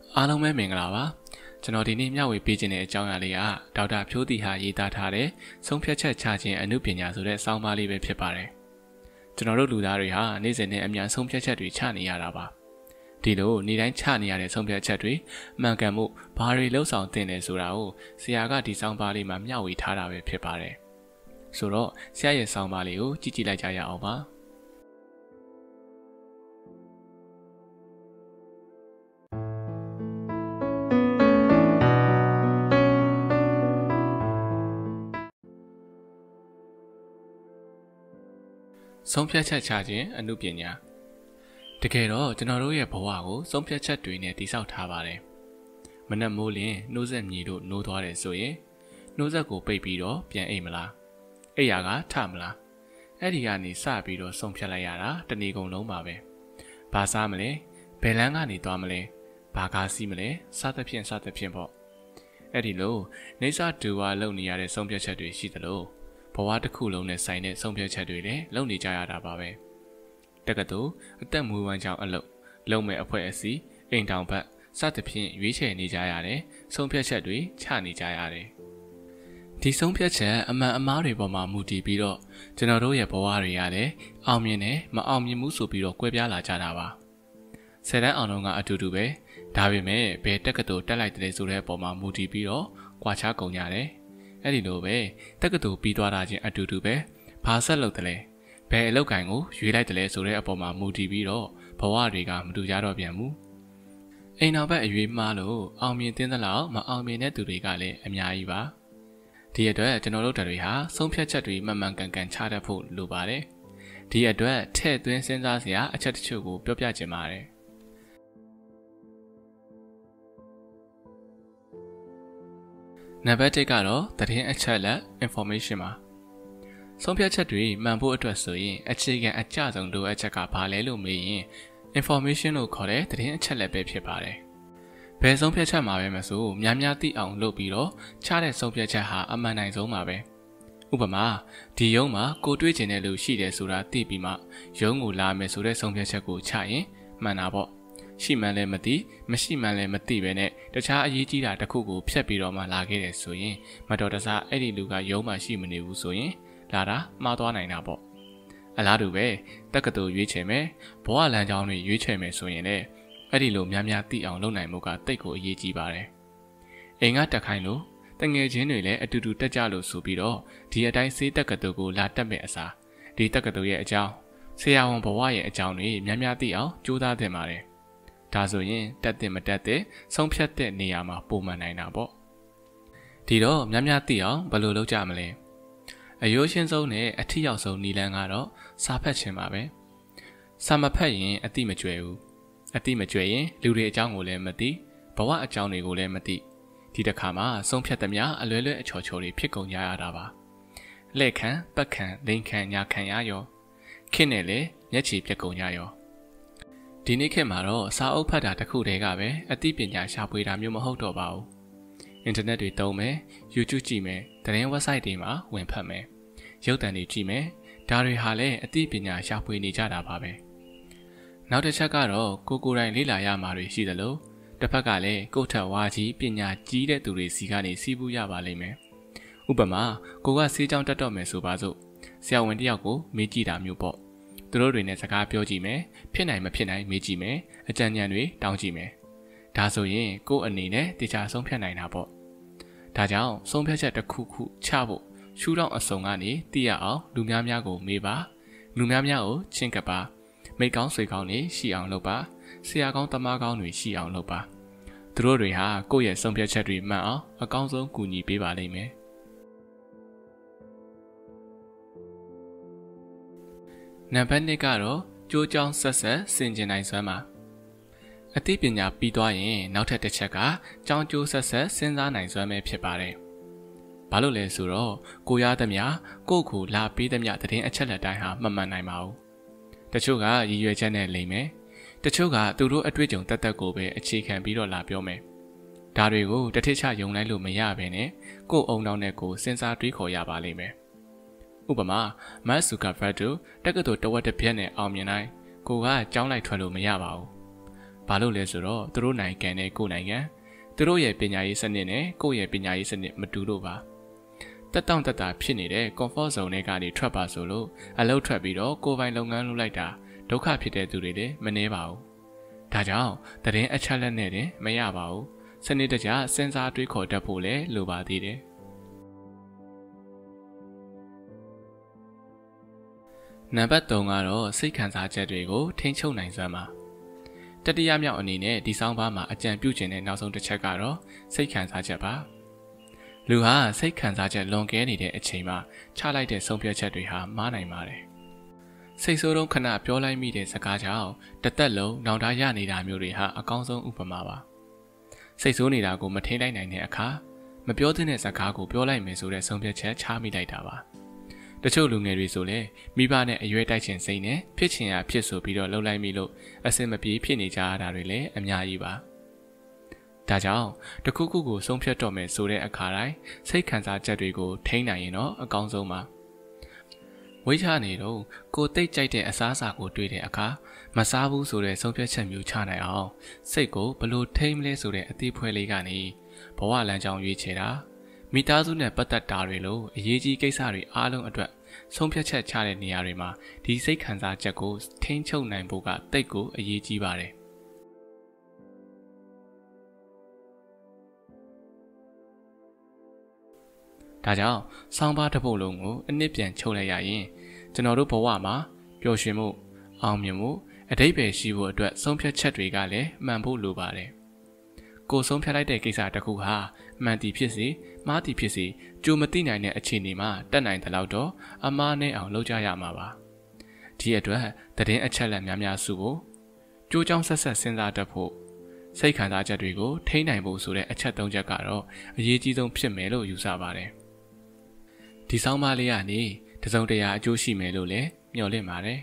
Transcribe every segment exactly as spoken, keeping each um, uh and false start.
အားလုံးပဲမင်္ဂလာပါကျွန်တော်ဒီနေ့မျှဝေပေးခြင်းတဲ့အကြောင်းအရာလေးကဒေါက်တာဖြိုးတီဟာရေးသားထားတဲ့ဆုံးဖြတ်ချက်ချခြင်းအမှုပညာဆိုတဲ့စောင်းပါးလေးပဲဖြစ်ပါတယ်ကျွန်တော်တို့လူသားတွေဟာနေ့စဉ်နဲ့အများဆုံးဖြတ်ချက်တွေချနေရတာပါဒီလိုနေ့တိုင်းချနေရတဲ့ဆုံးဖြတ်ချက်တွေမှန်ကန်မှုဘာတွေလှုပ်ဆောင်သင့်တယ်ဆိုတာကိုဆရာကဒီစောင်းပါးလေးမှာမျှဝေထားတာပဲဖြစ်ပါတယ်ဆိုတော့ဆရာရဲ့စောင်းပါးလေးကိုကြည့်ကြည့်လိုက်ကြရအောင်ပါဆုံးဖြတ်ချက်ချခြင်းအမှုပညာတကယ်တော့ကျွန်တော်တို့ရဲ့ဘဝကိုဆုံးဖြတ်ချက်တွေနဲ့တည်ဆောက်ထားပါတယ်မနက်မိုးလင်းနှိုးဆက်မြည်တို့နှိုးသွားတယ်ဆိုရင်နှိုးဆက်ကိုပိတ်ပြီးတော့ပြန်အိပ်မလားအိပ်ရကထမလားအဲ့ဒီကနေစပြီးတော့ဆုံးဖြတ်လိုက်ရတာတနေ့ကုန်လုံးပါပဲဘာစားမလဲဘယ်လမ်းကနေသွားမလဲဘာကားစီးမလဲစသဖြင့်စသဖြင့်ပေါ့အဲ့ဒီလိုနေစာဒူဝါလုပ်နေရတဲ့ဆုံးဖြတ်ချက်တွေရှိသလိုဘဝတစ်ခုလုံးနဲ့ဆိုင်တဲ့ဆုံးဖြတ်ချက်တွေလည်းလုပ်နေကြရတာပါပဲတက္ကသိုလ်အသက်မွေးဝမ်းကြောင်းအလုပ်လုပ်မဲ့အဖွဲ့အစည်းအိမ်တောင်ဘက်စသဖြင့်ရွေးချယ်နေကြရတယ်ဆုံးဖြတ်ချက်တွေချနေကြရတယ်ဒီဆုံးဖြတ်ချက်အမှန်အမှားတွေပေါ်မှာမူတည်ပြီးတော့ကျွန်တော်တို့ရဲ့ဘဝတွေကလည်းအောင်မြင်တယ်မအောင်မြင်မှုဆိုပြီးတော့ကွဲပြားလာကြတာပါဆယ်တန်းအောင်တော့ကအတူတူပဲဒါပေမဲ့ဘယ်တက္ကသိုလ်တက်လိုက်တဲ့ဆိုတဲ့အပေါ်မှာမူတည်ပြီးတော့ကွာခြားကုန်ကြတယ်အဲ့ဒီလိုပဲတက္ကသိုလ်ပြီးသွားတာချင်းအတူတူပဲဘာဆက်လုပ်တယ်လဲဘယ်အလုပ်ကိုင်ကိုရွေးလိုက်တယ်လဲဆိုတဲ့အပေါ်မှာမူတည်ပြီးတော့ဘဝတွေကမတူကြတော့ပြန်ဘူးအိမ်နောက်ဘက်အရွေးမှားလို့အောင်မြင်တဲ့လောက်မအောင်မြင်တဲ့သူတွေကလည်းအများကြီးပါဒီအတွက်ကျွန်တော်တို့တွေဟာဆုံးဖြတ်ချက်တွေမှန်မှန်ကန်ကန်ချတတ်ဖို့လိုပါတယ်ဒီအတွက်ထည့်သွင်းစဉ်းစားစရာအချက်တချို့ကိုပြောပြချင်ပါတယ်နံပါတ်တစ်ကတော့သတင်းအချက်အလက် information ပါဆုံးဖြတ်ချက်တွေမှန်ဖို့အတွက်ဆိုရင်အခြေခံအကျဆုံးလိုအပ်ချက်ကဘာလဲလို့မေးရင် information လို့ခေါ်တဲ့သတင်းအချက်အလက်ပဲဖြစ်ပါတယ်ဘယ်ဆုံးဖြတ်ချက်မှာပဲမဆိုများများသိအောင်လုပ်ပြီးတော့ချတဲ့ဆုံးဖြတ်ချက်ဟာအမှန်တိုင်းဆုံးပါပဲဥပမာဒီရုံးမှာကိုတွေးကျင်တဲ့လူရှိတယ်ဆိုတာသိပြီးမှရုံးကိုလာမယ်ဆိုတဲ့ဆုံးဖြတ်ချက်ကိုချရင်မှန်တာပေါ့ရှိမှန်းလည်းမသိမရှိမှန်းလည်းမသိပဲနဲ့တခြားအရေးကြီးတာတစ်ခုကိုဖျက်ပြီးတော့မှလာခဲ့တယ်ဆိုရင်မတော်တဆအဲ့ဒီလူကရုံးမှာရှိမနေဘူးဆိုရင်လာတာမှားသွားနိုင်တာပေါ့အလားတူပဲတက္ကသိုလ်ရွေးချယ်မယ်ဘဝလမ်းကြောင်းတွေရွေးချယ်မယ်ဆိုရင်လည်းအဲ့ဒီလိုများများသိအောင်လုပ်နိုင်မှုကတိတ်ကိုအရေးကြီးပါတယ်အိမ်ကတက်ခိုင်းလို့တငယ်ချင်းတွေလည်းအတူတူတက်ကြလို့ဆိုပြီးတော့ဒီအတိုင်းစေးတက္ကသိုလ်ကိုလာတက်မဲ့အစားဒီတက္ကသိုလ်ရဲ့အကြောင်းဆရာဝန်ဘဝရဲ့အကြောင်းတွေများများသိအောင်ကြိုးစားသင့်ပါတယ်ဒါဆိုရင်တက်တဲ့မတက်တဲ့ဆုံးဖြတ်တဲ့နေရာမှာပုံမှန်နိုင်တာပေါ့ဒီတော့များများသိအောင်ဘယ်လိုလုပ်ကြမလဲအယိုးရှင်းဆုံးနဲ့အထီရောက်ဆုံးနည်းလမ်းကတော့စာဖတ်ခြင်းပါပဲစာမဖတ်ရင်အတိမကျွဲဘူးအတိမကျွဲရင်လူတွေအကြောင်းကိုလည်းမသိဘဝအကြောင်းတွေကိုလည်းမသိဒီတစ်ခါမှဆုံးဖြတ်သမျှအလွယ်လွယ်အချော်ချော်တွေဖြစ်ကုန်ကြရတာပါလက်ခံပတ်ခံလိန်ခံညာခံရရောခင်းနဲ့လေမျက်ခြေပြက်ကုန်ကြရောဒီနေ့ခေတ်မှာတော့စာအုပ်ဖတ်တာတစ်ခုတည်းကပဲအသိပညာရှာဖွေတာမျိုးမဟုတ်တော့ပါဘူးအင်တာနက်တွေသုံးမယ် YouTube ကြည့်မယ်သတင်း website တွေမှာဝင်ဖတ်မယ်ရုပ်သံတွေကြည့်မယ်ဒါတွေဟာလည်းအသိပညာရှာဖွေနေကြတာပါပဲနောက်တစ်ချက်ကတော့ကိုကိုယ်တိုင်လေ့လာရမှာတွေရှိသလိုတစ်ဖက်ကလည်းကိုယ့်ထက်ဝါကြီးပညာကြီးတဲ့သူတွေစီကနေစီးပူးရပါလိမ့်မယ်ဥပမာကိုကဆေးကြောင်းတက်တော့မယ်ဆိုပါစို့ဆရာဝန်တယောက်ကိုမေးကြည့်တာမျိုးပေါ့သူတို့တွေနဲ့စကားပြောကြည့်မယ်ဖြစ်နိုင်မဖြစ်နိုင်မေးကြည့်မယ်အကြံဉာဏ်တွေတောင်းကြည့်မယ်ဒါဆိုရင်ကိုယ့်အနေနဲ့တရားဆုံးဖြတ်နိုင်တာပေါ့ဒါကြောင့်ဆုံးဖြတ်ချက်တစ်ခုခုချဖို့ရှုထောင့်အစုံကနေသိရအောင်လူများများကိုမေးပါလူများများကိုချင်းကပ်ပါမိကောင်းဆွေကောင်းတွေရှိအောင်လုပ်ပါဆရာကောင်းတမကောင်းတွေရှိအောင်လုပ်ပါသူတို့တွေဟာကိုယ့်ရဲ့ဆုံးဖြတ်ချက်တွေမှန်အောင်အကောင်းဆုံးကူညီပေးပါလိမ့်မယ်နံပါတ်နှစ်ကတော့ကြိုးကြောင်းဆက်ဆက်ဆင်ခြင်နိုင်စွမ်းပါအသိပညာပြီးသွားရင်နောက်ထပ်တစ်ချက်ကကြောင်းကျိုးဆက်ဆက်စဉ်းစားနိုင်စွမ်းပဲဖြစ်ပါတယ်ဘာလို့လဲဆိုတော့ကိုရသမျှကိုယ့်ကိုလာပေးသမျှသတင်းအချက်လက်တိုင်းဟာမမှန်နိုင်ပါဘူးတချို့ကရည်ရွယ်ချက်နဲ့လိမ့်မယ်တချို့ကသူတို့အတွေ့အကြုံတက်တက်ကိုပဲအခြေခံပြီးတော့လာပြောမယ်ဒါတွေကိုတထစ်ချယုံလိုက်လို့မရဘဲနဲ့ကိုယ့်အုံနောက်နဲ့ကိုစဉ်းစားတွေးခေါ်ရပါလိမ့်မယ်ဥပမာမတ်ဆူကာဖတ်တို့တက္ကသိုလ်တဝက်တစ်ပြက်နဲ့အောင်မြင်တိုင်းကိုကကြောင်းလိုက်ထွက်လို့မရပါဘူးဘာလို့လဲဆိုတော့သူတို့နိုင်ငံနဲ့ကိုယ်နိုင်ငံသူတို့ရဲ့ပညာရေးစနစ်နဲ့ကိုယ့်ရဲ့ပညာရေးစနစ်မတူလို့ပါတက်တောင့်တက်တာဖြစ်နေတဲ့ comfort zone တွေကနေထွက်ပါဆိုလို့အလုပ်ထွက်ပြီးတော့ကိုယ်ပိုင်လုပ်ငန်းလုပ်လိုက်တာဒုက္ခဖြစ်တဲ့သူတွေလည်းမနှဲပါဘူးဒါကြောင့်သတင်းအချက်လက်နဲ့တင်မရပါဘူးစနစ်တကျစဉ်းစားတွေးခေါ်တတ်ဖို့လည်းလိုပါသေးတယ်နံပါတ်သုံးကတော့စိတ်ခံစားချက်တွေကိုထိန်းချုပ်နိုင်စွမ်းပါတတိယမြောက်အနေနဲ့ဒီဆောင်းပါးမှာအကြံပြုခြင်းတဲ့နောက်ဆုံးတစ်ချက်ကတော့စိတ်ခံစားချက်ပါလူဟာစိတ်ခံစားချက်လွန်ကဲနေတဲ့အချိန်မှာချလိုက်တဲ့ဆုံးဖြတ်ချက်တွေဟာမှားနိုင်ပါတယ်စိတ်ဆိုးတုံးခဏပြောလိုက်မိတဲ့စကားကြောင့်တသက်လုံးနောင်တရနေတာမျိုးတွေဟာအကောင်းဆုံးဥပမာပါစိတ်ဆိုးနေတာကိုမထိန်းလိုက်နိုင်တဲ့အခါမပြောသင့်တဲ့စကားကိုပြောလိုက်မယ်ဆိုတဲ့ဆုံးဖြတ်ချက်ချမိလိုက်တာပါတချို့လူငယ်တွေဆိုလည်းမိဘနဲ့အရွယ်တိုက်ချင်စိတ်နဲ့ဖြစ်ချင်ရဖြစ်ဆိုပြီးတော့လှုပ်လိုက်မိလို့အစင်မပြေဖြစ်နေကြရတာတွေလည်းအများကြီးပါဒါကြောင့်တခုခုကိုဆုံးဖြတ်တော့မယ်ဆိုတဲ့အခါတိုင်းစိတ်ခံစားချက်တွေကိုထိန်းနိုင်ရင်တော့အကောင်းဆုံးပါဝိချနေတော့ကိုတိတ်ကြိုက်တဲ့အစားအစာကိုတွေ့တဲ့အခါမစားဘူးဆိုတဲ့ဆုံးဖြတ်ချက်မျိုးချနိုင်အောင်စိတ်ကိုဘလို့ထိန်းမလဲဆိုတဲ့အသေးဖွဲလေးကနေဘဝလမ်းကြောင်းရွေးချယ်တာမိသားစုနဲ့ပတ်သက်တာတွေလို့အရေးကြီးကိစ္စတွေအားလုံးအတွက်ဆုံးဖြတ်ချက်ချတဲ့နေရာတွေမှာဒီစိတ်ခံစားချက်ကိုထိန်းချုပ်နိုင်ဖို့ကတိတ်ကိုအရေးကြီးပါတယ်ဒါကြောင့်ဆောင်းပါးတစ်ပုဒ်လုံးကိုအနစ်ပြန်ချုပ်လိုက်ရရင်ကျွန်တော်တို့ဘဝမှာပျော်ရွှင်မှုအောင်မြင်မှုအဓိပ္ပာယ်ရှိဖို့အတွက်ဆုံးဖြတ်ချက်တွေကလည်းမှန်ဖို့လိုပါတယ်ကိုဆုံးဖြတ်လိုက်တဲ့ကိစ္စတစ်ခုဟာမှန်တည်ဖြစ်စေမှားတည်ဖြစ်စေကြိုမသိနိုင်တဲ့အခြေအနေမှာတက်နိုင်တဲ့လောက်တော့အမှားနဲ့အောင်လုပ်ကြရမှာပါဒီအတွက်သတင်းအချက်အလက်များများစုဖို့ကြိုးကြောင်းဆက်ဆက်စဉ်းစားတတ်ဖို့စိတ်ခံစားချက်တွေကိုထိန်းနိုင်ဖို့ဆိုတဲ့အချက်သုံးချက်ကတော့အရေးကြီးဆုံးဖြစ်မယ်လို့ယူဆပါတယ်ဒီဆောင်းပါးလေးကနေတစုံတရာအကျိုးရှိမယ်လို့လည်းမျှော်လင့်ပါတယ်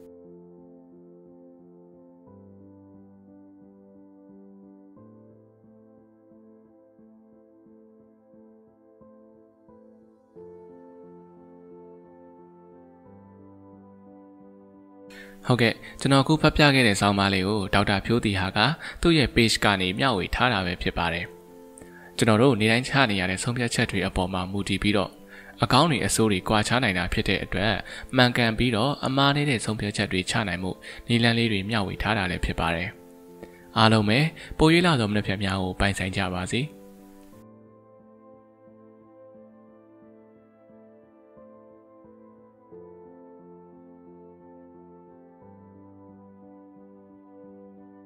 ဟုတ်ကဲ့ကျွန်တော်ခုဖတ်ပြခဲ့တဲ့ဆောင်းပါးလေးကိုဒေါက်တာဖြိုးတီဟာကသူ့ရဲ့ page ကနေမျှဝေထားတာပဲဖြစ်ပါတယ်ကျွန်တော်တို့နေတိုင်းချနေရတဲ့ဆုံးဖြတ်ချက်တွေအပေါ်မှာမူတည်ပြီးတော့အကောင်းတွေအဆိုးတွေကွာခြားနိုင်တာဖြစ်တဲ့အတွက်မှန်ကန်ပြီးတော့အမှားနေတဲ့ဆုံးဖြတ်ချက်တွေချနိုင်မှုနည်းလမ်းလေးတွေမျှဝေထားတာလည်းဖြစ်ပါတယ်အားလုံးပဲပိုရွေးလာသောမနှက်ဖြတ်များကိုပိုင်ဆိုင်ကြပါစေ။